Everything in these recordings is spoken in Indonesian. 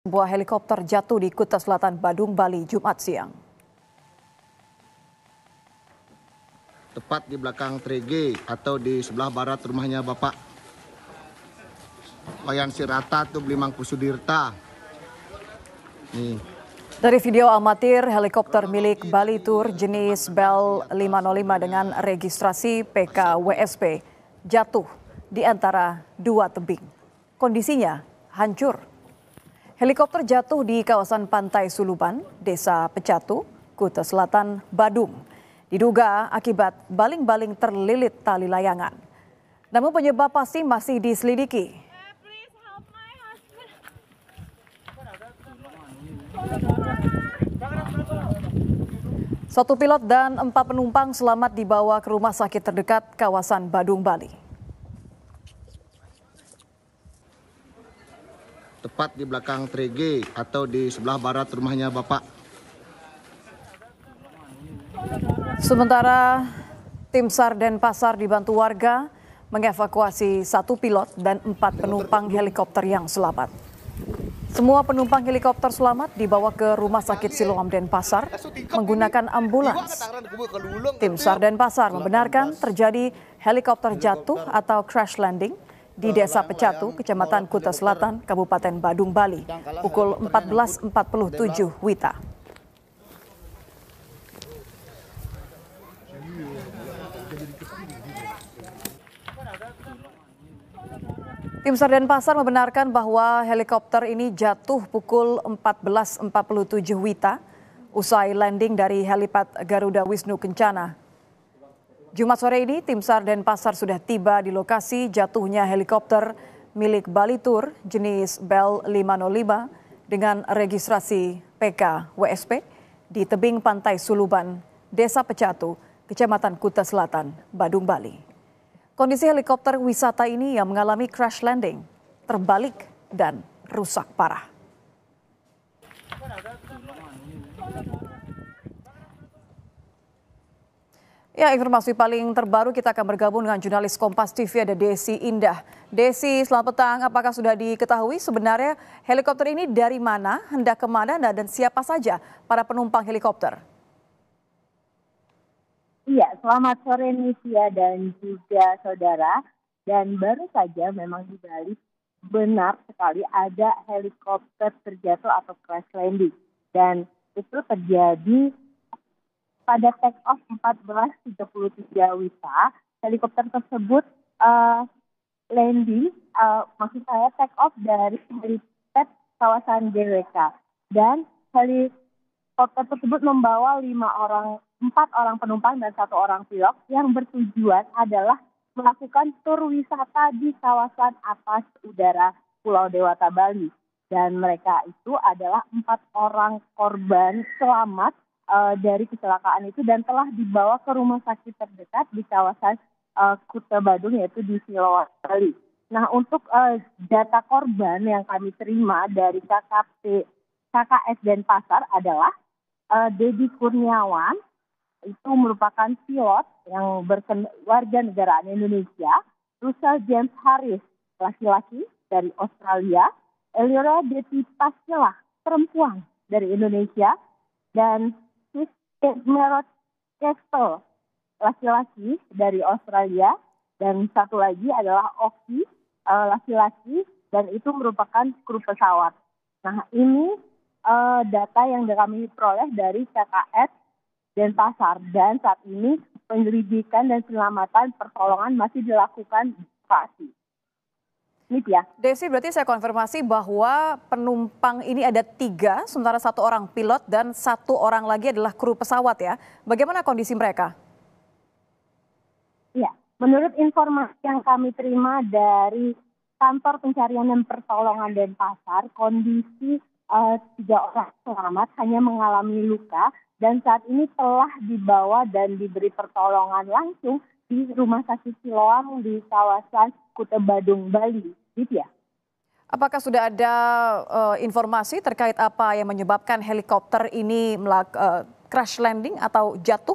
Sebuah helikopter jatuh di Kuta Selatan, Badung, Bali, Jumat siang. Tepat di belakang Trege atau di sebelah barat rumahnya Bapak Wayan Sirata tuh Blimang Pusudirta. Nih. Dari video amatir, helikopter milik Bali Tour jenis Bell 505 dengan registrasi PKWSP jatuh di antara dua tebing. Kondisinya hancur. Helikopter jatuh di kawasan Pantai Suluban, Desa Pecatu, Kuta Selatan, Badung. Diduga akibat baling-baling terlilit tali layangan. Namun penyebab pasti masih diselidiki. Satu pilot dan 4 penumpang selamat dibawa ke rumah sakit terdekat kawasan Badung, Bali. Tepat di belakang Trege atau di sebelah barat rumahnya Bapak. Sementara tim SAR Denpasar dibantu warga mengevakuasi satu pilot dan 4 penumpang helikopter yang selamat. Semua penumpang helikopter selamat dibawa ke Rumah Sakit Siloam Denpasar menggunakan ambulans. Tim SAR Denpasar membenarkan terjadi helikopter jatuh atau crash landing di Desa Pecatu, Kecamatan Kuta Selatan, Kabupaten Badung, Bali, pukul 14.47 WITA. Tim SAR Denpasar membenarkan bahwa helikopter ini jatuh pukul 14.47 WITA usai landing dari helipad Garuda Wisnu Kencana. Jumat sore ini tim SAR Denpasar sudah tiba di lokasi jatuhnya helikopter milik Bali Tour jenis Bell 505 dengan registrasi PKWSP di tebing Pantai Suluban, Desa Pecatu, Kecamatan Kuta Selatan, Badung, Bali. Kondisi helikopter wisata ini yang mengalami crash landing, terbalik dan rusak parah. Ya, informasi paling terbaru kita akan bergabung dengan jurnalis Kompas TV ada Desi Indah. Desi, selamat petang. Apakah sudah diketahui sebenarnya helikopter ini dari mana, hendak kemana, dan siapa saja para penumpang helikopter? Iya, selamat sore Nisia dan juga saudara. Dan baru saja memang di Bali benar sekali ada helikopter terjatuh atau crash landing. Dan itu terjadi pada take off 14.33 WITA. Helikopter tersebut landing, maksud saya take off dari helipad kawasan GWK. Dan helikopter tersebut membawa 4 orang penumpang dan 1 orang pilot yang bertujuan adalah melakukan tur wisata di kawasan atas udara Pulau Dewata, Bali. Dan mereka itu adalah 4 orang korban selamat dari kecelakaan itu dan telah dibawa ke rumah sakit terdekat di kawasan Kuta Badung, yaitu di Siloam, Bali. Nah, untuk data korban yang kami terima dari KKS Denpasar adalah Dedi Kurniawan, itu merupakan pilot yang warga negaraan Indonesia, Russell James Harris, laki-laki dari Australia, Eliora Deti Pascelah, perempuan dari Indonesia, dan Merot Kestel, laki-laki dari Australia, dan satu lagi adalah Oki, laki-laki, dan itu merupakan kru pesawat. Nah, ini data yang kami peroleh dari KKS Denpasar, dan saat ini penyelidikan dan penyelamatan pertolongan masih dilakukan di lokasi. Ya. Desi, berarti saya konfirmasi bahwa penumpang ini ada 3, sementara 1 orang pilot dan 1 orang lagi adalah kru pesawat ya. Bagaimana kondisi mereka? Ya, menurut informasi yang kami terima dari kantor pencarian dan pertolongan Denpasar, kondisi 3 orang selamat hanya mengalami luka dan saat ini telah dibawa dan diberi pertolongan langsung di Rumah Sakit Siloam di kawasan Kuta Badung, Bali. Gitu ya. Apakah sudah ada informasi terkait apa yang menyebabkan helikopter ini crash landing atau jatuh?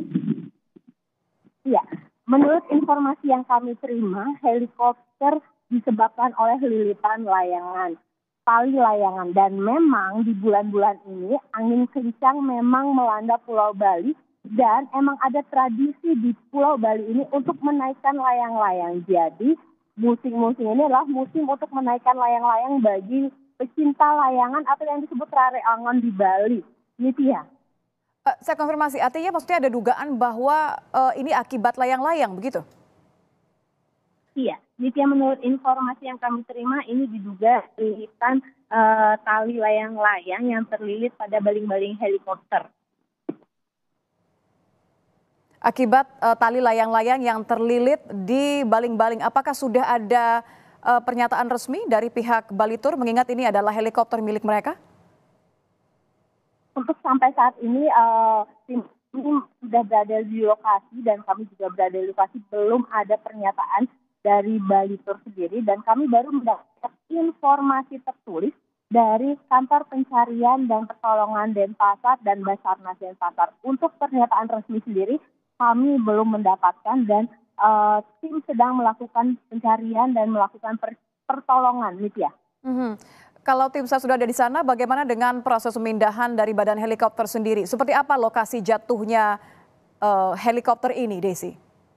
Iya, menurut informasi yang kami terima, helikopter disebabkan oleh lilitan layangan. tali layangan. Dan memang di bulan-bulan ini angin kencang memang melanda Pulau Bali dan emang ada tradisi di Pulau Bali ini untuk menaikkan layang-layang. Jadi musim-musim ini adalah musim untuk menaikkan layang-layang bagi pecinta layangan atau yang disebut rare angon di Bali. Nitya. Saya konfirmasi, artinya maksudnya ada dugaan bahwa ini akibat layang-layang begitu? Iya, Nitya, menurut informasi yang kami terima ini diduga lilitan tali layang-layang yang terlilit pada baling-baling helikopter. Akibat tali layang-layang yang terlilit di baling-baling, apakah sudah ada pernyataan resmi dari pihak Bali Tour mengingat ini adalah helikopter milik mereka? Untuk sampai saat ini tim ini sudah berada di lokasi dan kami juga berada di lokasi, belum ada pernyataan dari Bali Tour sendiri, dan kami baru mendapat informasi tertulis dari Kantor Pencarian dan Pertolongan Denpasar dan Basarnas Denpasar. Untuk pernyataan resmi sendiri kami belum mendapatkan, dan tim sedang melakukan pencarian dan melakukan pertolongan, Nitya. Kalau tim SAR sudah ada di sana, bagaimana dengan proses pemindahan dari badan helikopter sendiri? Seperti apa lokasi jatuhnya helikopter ini, Desi?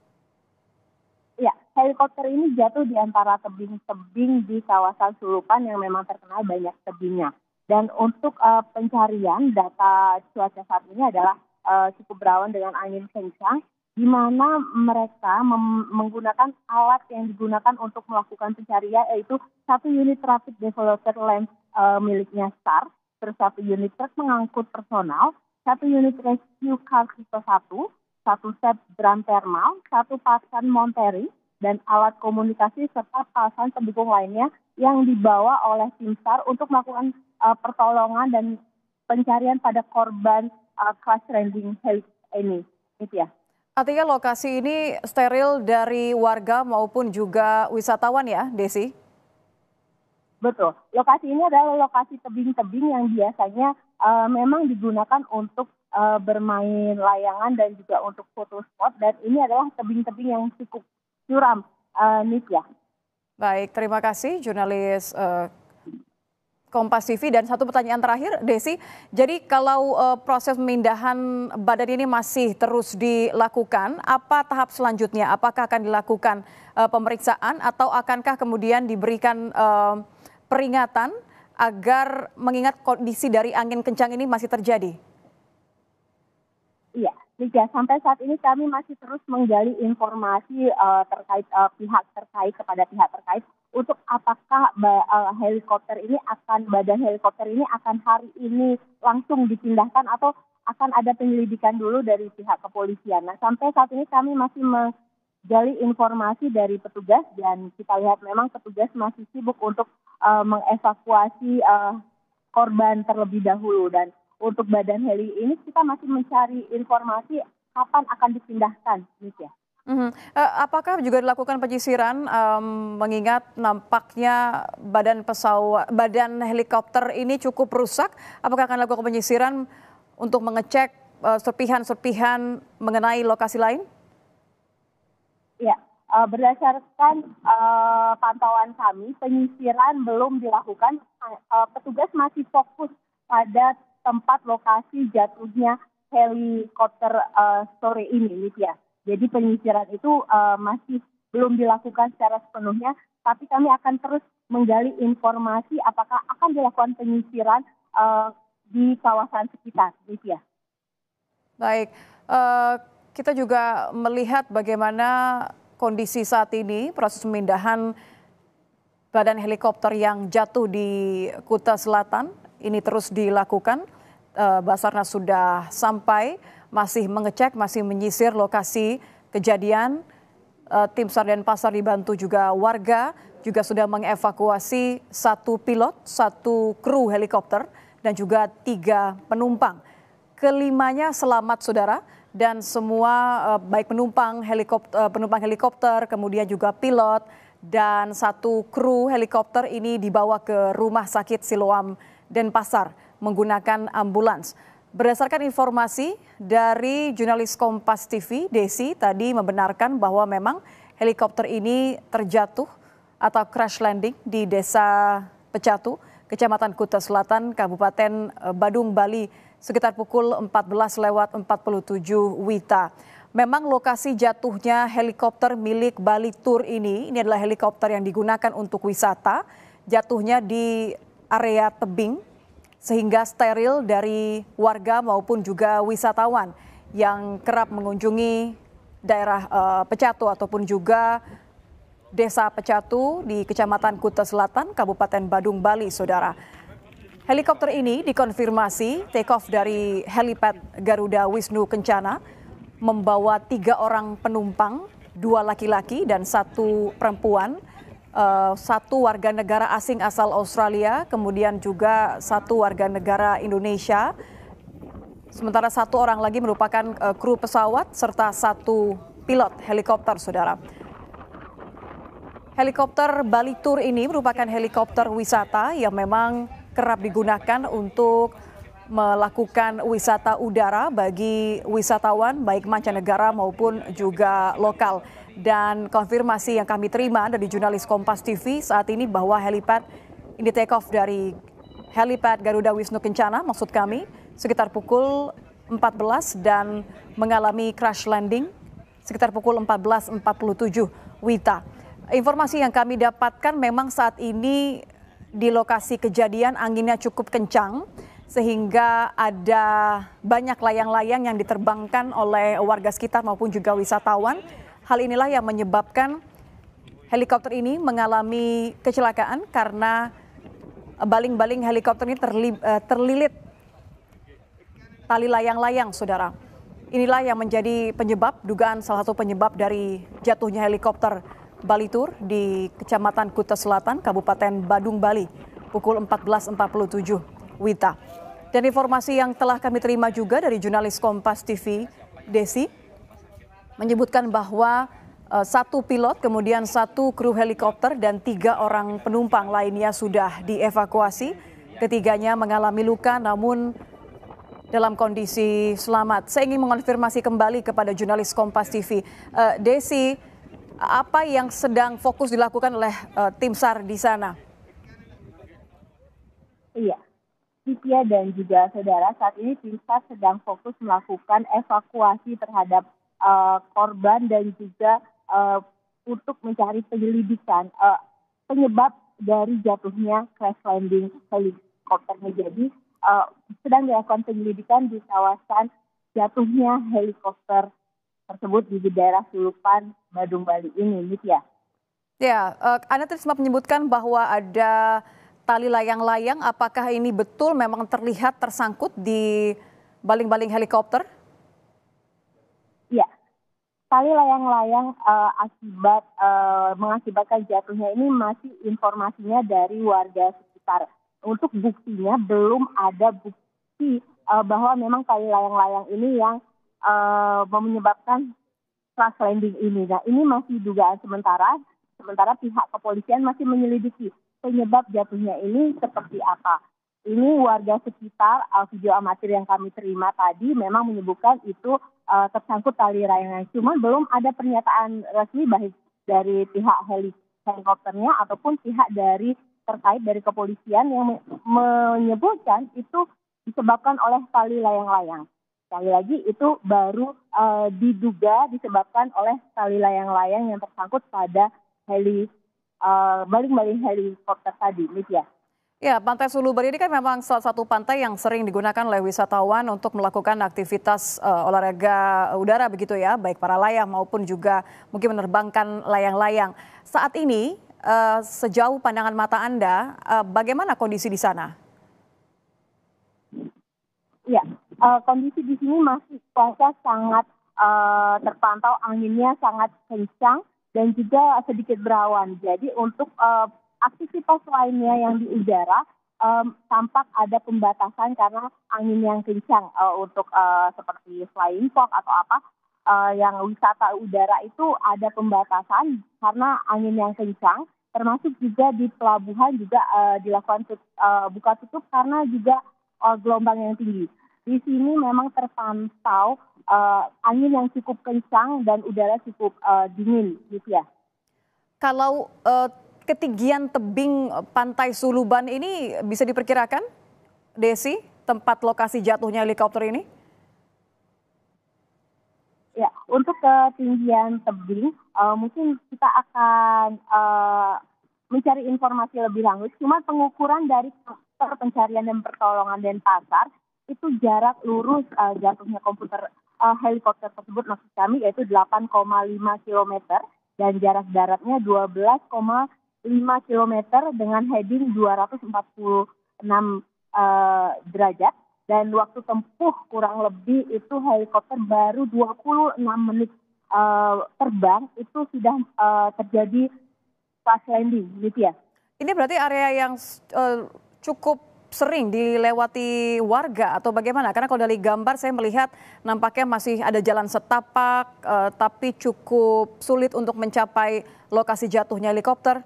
Ya, helikopter ini jatuh di antara tebing-tebing di kawasan Sulupan yang memang terkenal banyak tebingnya. Dan untuk pencarian, data cuaca saat ini adalah cukup berawan dengan angin kencang, di mana mereka menggunakan alat yang digunakan untuk melakukan pencarian, yaitu satu unit rapid developer lens miliknya SAR, terus satu unit truk mengangkut personal, satu unit rescue car tipe 1, satu set drum thermal, satu pasan monitoring, dan alat komunikasi serta pasan pendukung lainnya yang dibawa oleh tim SAR untuk melakukan pertolongan dan pencarian pada korban crash landing ini. Ya. Artinya lokasi ini steril dari warga maupun juga wisatawan ya, Desi? Betul. Lokasi ini adalah lokasi tebing-tebing yang biasanya memang digunakan untuk bermain layangan dan juga untuk foto spot, dan ini adalah tebing-tebing yang cukup curam, Nitya. Baik, terima kasih jurnalis Kompas TV. Dan satu pertanyaan terakhir, Desi. Jadi kalau proses pemindahan badan ini masih terus dilakukan, apa tahap selanjutnya? Apakah akan dilakukan pemeriksaan atau akankah kemudian diberikan peringatan agar mengingat kondisi dari angin kencang ini masih terjadi? Iya, Liga, sampai saat ini kami masih terus menggali informasi terkait pihak terkait kepada pihak terkait untuk apakah badan helikopter ini akan hari ini langsung dipindahkan atau akan ada penyelidikan dulu dari pihak kepolisian. Nah, sampai saat ini kami masih menggali informasi dari petugas, dan kita lihat memang petugas masih sibuk untuk mengevakuasi korban terlebih dahulu. Dan untuk badan heli ini kita masih mencari informasi kapan akan dipindahkan, ya. Apakah juga dilakukan penyisiran mengingat nampaknya badan helikopter ini cukup rusak? Apakah akan dilakukan penyisiran untuk mengecek serpihan-serpihan mengenai lokasi lain? Ya, berdasarkan pantauan kami, penyisiran belum dilakukan. Petugas masih fokus pada tempat lokasi jatuhnya helikopter sore ini, ya. Jadi penyisiran itu masih belum dilakukan secara sepenuhnya, tapi kami akan terus menggali informasi apakah akan dilakukan penyisiran di kawasan sekitar, ya. Baik, kita juga melihat bagaimana kondisi saat ini proses pemindahan badan helikopter yang jatuh di Kuta Selatan ini terus dilakukan. Basarnas sudah sampai, masih mengecek, masih menyisir lokasi kejadian. Tim SAR Denpasar dibantu juga warga, juga sudah mengevakuasi satu pilot, satu kru helikopter, dan juga 3 penumpang. Kelimanya selamat, saudara, dan semua baik penumpang helikopter, kemudian juga pilot, dan satu kru helikopter ini dibawa ke Rumah Sakit Siloam Denpasar menggunakan ambulans. Berdasarkan informasi dari jurnalis Kompas TV, Desi tadi membenarkan bahwa memang helikopter ini terjatuh atau crash landing di Desa Pecatu, Kecamatan Kuta Selatan, Kabupaten Badung, Bali, sekitar pukul 14:47 WITA. Memang lokasi jatuhnya helikopter milik Bali Tour ini adalah helikopter yang digunakan untuk wisata, jatuhnya di area tebing, sehingga steril dari warga maupun juga wisatawan yang kerap mengunjungi daerah Pecatu ataupun juga Desa Pecatu di Kecamatan Kuta Selatan, Kabupaten Badung, Bali, saudara. Helikopter ini dikonfirmasi take off dari helipad Garuda Wisnu Kencana, membawa 3 orang penumpang, 2 laki-laki dan 1 perempuan, 1 warga negara asing asal Australia, kemudian juga 1 warga negara Indonesia. Sementara 1 orang lagi merupakan kru pesawat serta 1 pilot helikopter, saudara. Helikopter Bali Tour ini merupakan helikopter wisata yang memang kerap digunakan untuk melakukan wisata udara bagi wisatawan baik mancanegara maupun juga lokal. Dan konfirmasi yang kami terima dari jurnalis Kompas TV saat ini bahwa helipad ini take off dari helipad Garuda Wisnu Kencana, maksud kami, sekitar pukul 14 dan mengalami crash landing sekitar pukul 14:47 WITA. Informasi yang kami dapatkan memang saat ini di lokasi kejadian anginnya cukup kencang sehingga ada banyak layang-layang yang diterbangkan oleh warga sekitar maupun juga wisatawan. Hal inilah yang menyebabkan helikopter ini mengalami kecelakaan karena baling-baling helikopter ini terlilit tali layang-layang, saudara. Inilah yang menjadi penyebab, dugaan salah satu penyebab dari jatuhnya helikopter Bali Tour di Kecamatan Kuta Selatan, Kabupaten Badung, Bali, pukul 14:47 WITA. Dan informasi yang telah kami terima juga dari jurnalis Kompas TV, Desi, menyebutkan bahwa 1 pilot, kemudian 1 kru helikopter dan 3 orang penumpang lainnya sudah dievakuasi. Ketiganya mengalami luka namun dalam kondisi selamat. Saya ingin mengonfirmasi kembali kepada jurnalis Kompas TV. Desi, apa yang sedang fokus dilakukan oleh tim SAR di sana? Iya, Cynthia dan juga saudara, saat ini tim SAR sedang fokus melakukan evakuasi terhadap korban dan juga untuk mencari penyelidikan penyebab dari jatuhnya crash landing helikopternya. Jadi sedang dilakukan penyelidikan di kawasan jatuhnya helikopter tersebut di daerah Sulupan, Badung, Bali ini, Nitya. Ya, Anda tadi sempat menyebutkan bahwa ada tali layang-layang. Apakah ini betul memang terlihat tersangkut di baling-baling helikopter? Ya, tali layang-layang mengakibatkan jatuhnya ini masih informasinya dari warga sekitar. Untuk buktinya belum ada bukti bahwa memang tali layang-layang ini yang menyebabkan crash landing ini. Nah, ini masih dugaan sementara pihak kepolisian masih menyelidiki penyebab jatuhnya ini seperti apa. Ini warga sekitar, video amatir yang kami terima tadi memang menyebutkan itu tersangkut tali layang. Cuma belum ada pernyataan resmi baik dari pihak helikopternya ataupun pihak dari terkait dari kepolisian yang menyebutkan itu disebabkan oleh tali layang-layang. Sekali lagi itu baru diduga disebabkan oleh tali layang-layang yang tersangkut pada baling-baling helikopter tadi, Nitya. Ya, Pantai Suluban ini kan memang salah satu pantai yang sering digunakan oleh wisatawan untuk melakukan aktivitas olahraga udara begitu ya, baik para layang maupun juga mungkin menerbangkan layang-layang. Saat ini sejauh pandangan mata Anda, bagaimana kondisi di sana? Ya, kondisi di sini masih cuaca sangat terpantau, anginnya sangat kencang dan juga sedikit berawan. Jadi untuk aktivitas lainnya yang di udara tampak ada pembatasan karena angin yang kencang untuk seperti flying fox atau apa yang wisata udara itu ada pembatasan karena angin yang kencang. Termasuk juga di pelabuhan juga dilakukan buka tutup karena juga gelombang yang tinggi. Di sini memang terpantau angin yang cukup kencang dan udara cukup dingin, gitu ya. Kalau ketinggian tebing pantai Suluban ini bisa diperkirakan, Desi, tempat lokasi jatuhnya helikopter ini? Ya, untuk ketinggian tebing, mungkin kita akan mencari informasi lebih lanjut. Cuma pengukuran dari kantor pencarian dan pertolongan Denpasar itu jarak lurus jatuhnya helikopter tersebut maksud kami yaitu 8,5 km dan jarak daratnya 12,5 km dengan heading 246 derajat dan waktu tempuh kurang lebih itu helikopter baru 26 menit terbang itu sudah terjadi crash landing gitu ya. Ini berarti area yang cukup sering dilewati warga atau bagaimana? Karena kalau dari gambar saya melihat nampaknya masih ada jalan setapak, tapi cukup sulit untuk mencapai lokasi jatuhnya helikopter.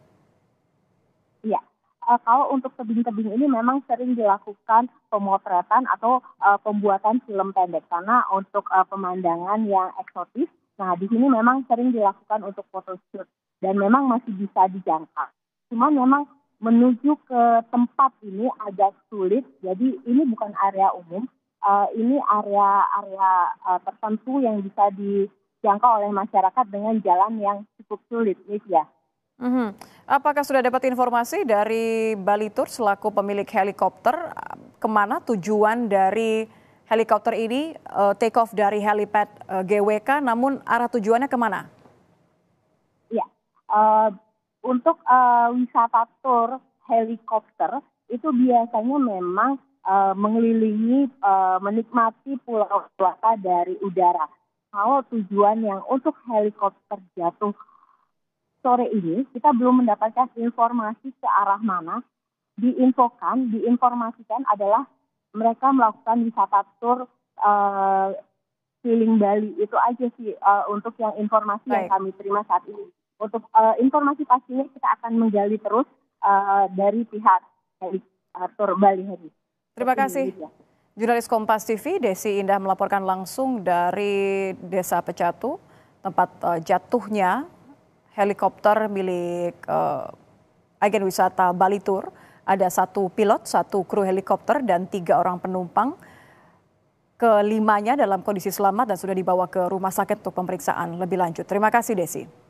Iya, kalau untuk tebing-tebing ini memang sering dilakukan pemotretan atau pembuatan film pendek karena untuk pemandangan yang eksotis. Nah, di sini memang sering dilakukan untuk photoshoot dan memang masih bisa dijangkau. Cuman memang menuju ke tempat ini agak sulit, jadi ini bukan area umum, ini area tertentu yang bisa dijangkau oleh masyarakat dengan jalan yang cukup sulit, ya. Apakah sudah dapat informasi dari Balitur selaku pemilik helikopter, kemana tujuan dari helikopter ini take off dari helipad GWK, namun arah tujuannya kemana? Ya. Untuk wisata tur helikopter itu biasanya memang mengelilingi, menikmati pulau Dewata dari udara. Kalau tujuan yang untuk helikopter jatuh sore ini, kita belum mendapatkan informasi ke arah mana. Diinformasikan adalah mereka melakukan wisata tur keliling Bali. Itu aja sih untuk yang informasi yang kami terima saat ini. Untuk informasi pastinya kita akan menggali terus dari pihak tur Bali Heri. Terima kasih. Jurnalis Kompas TV Desi Indah melaporkan langsung dari Desa Pecatu, tempat jatuhnya helikopter milik agen wisata Balitur. Ada 1 pilot, 1 kru helikopter dan 3 orang penumpang. Kelimanya dalam kondisi selamat dan sudah dibawa ke rumah sakit untuk pemeriksaan lebih lanjut. Terima kasih Desi.